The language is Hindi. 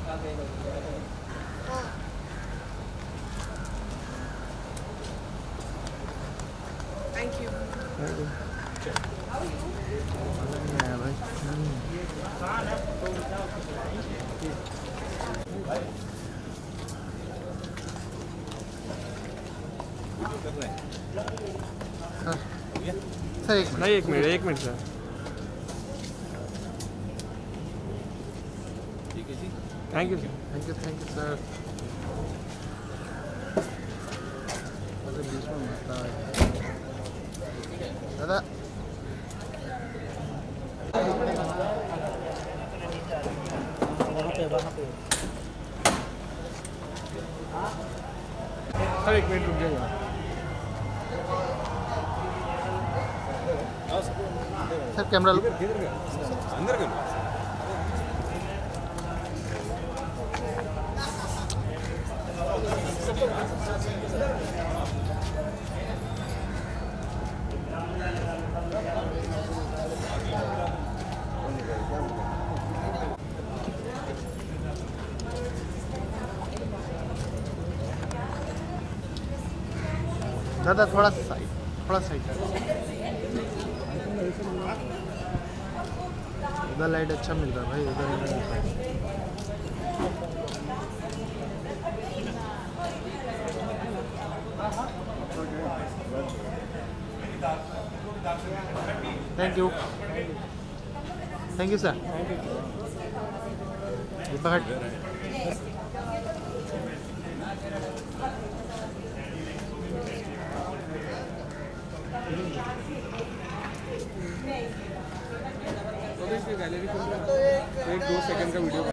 Thank you. सर एक minute sir. Thank you sir. बीच में दादा वहाँ पे सर एक मिनट रुक जाइए। सर कैमरा अंदर कर। दादा थोड़ा साइड उधर लाइट अच्छा मिल रहा है भाई, उधर नहीं मिल रहा। Thank you sir. Deepak gallery 1-2 second का वीडियो